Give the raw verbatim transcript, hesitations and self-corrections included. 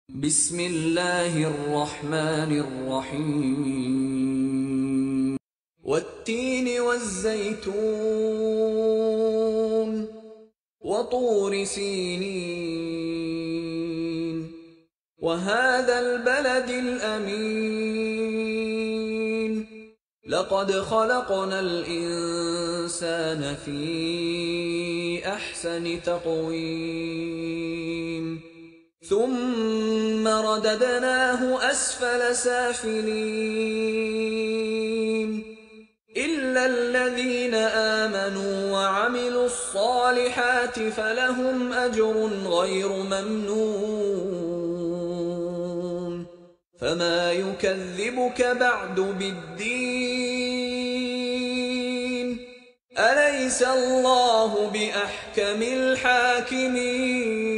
بسم الله الرحمن الرحيم والتين والزيتون وطور سينين وهذا البلد الأمين لقد خلقنا الإنسان في أحسن تقويم ثم رددناه أسفل سافلين إلا الذين آمنوا وعملوا الصالحات فلهم أجر غير ممنون فما يكذبك بعد بالدين أليس الله بأحكم الحاكمين